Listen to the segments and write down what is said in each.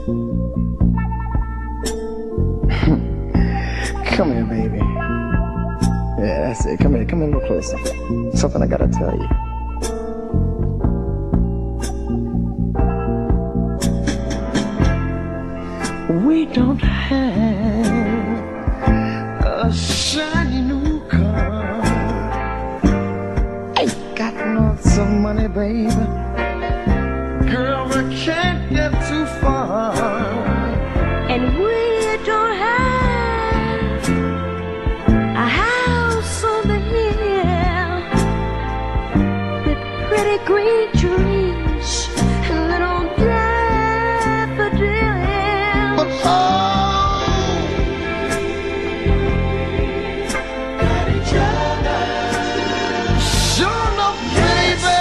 Come here, baby. Yeah, that's it. Come here a little closer. Something I gotta tell you. We don't have a shiny new car. Ain't got lots of money, baby. Girl, we can't get too far. And we don't have a house on the hill with pretty green trees and little daffodils. But got each other. Sure enough, baby,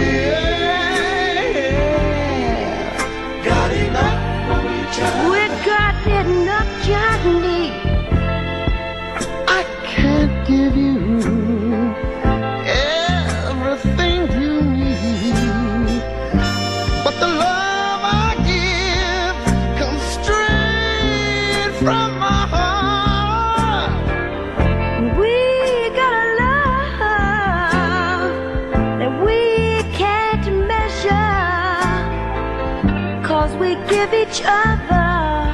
yeah. Got enough for each other. We got enough, Johnny. I can't give you everything you need, but the love I give comes straight from my heart. We got a love that we can't measure, 'cause we give each other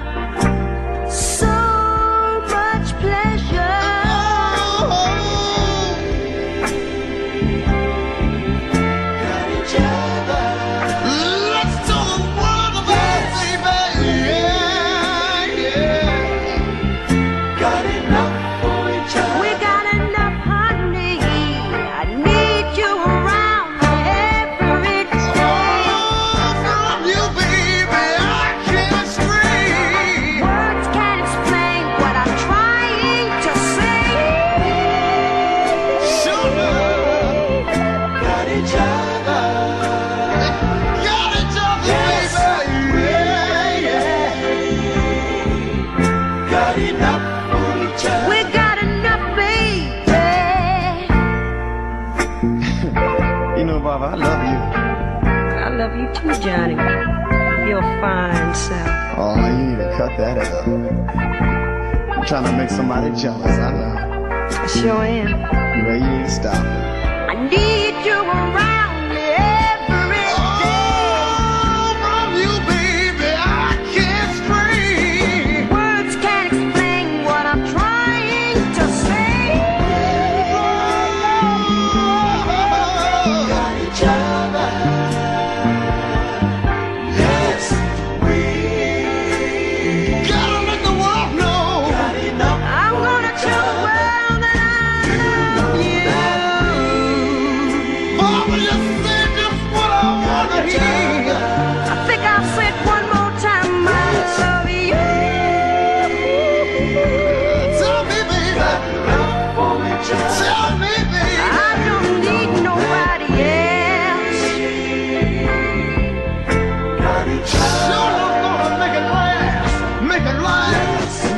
so much pleasure. Got each other. Let's tell the world about it, baby. Yeah, yeah. Got enough for each other. We got enough, honey. I need you around every day. From you, baby, I can't scream. Words can't explain what I'm trying to say. Sure enough, got each other. Got each other, baby. Yeah, yeah. Got enough for each other. We got enough, baby. You know, Baba, I love you. I love you too, Johnny. You're fine self. Oh, you need to cut that out. I'm trying to make somebody jealous, I know. I sure am. Well, you need to stop it. I need you around every day. Oh, from you, baby, I can't scream. Words can't explain what I'm trying to say. Got each other. Yes, we gotta let the world know. Got enough. I'm gonna tell the world that I love you. Mama, you said just what I wanna hear. I think I'll say it one more time. I love you. Tell me, baby. Tell me, baby. I don't need nobody else. Sure enough, gonna make it last. Make it last.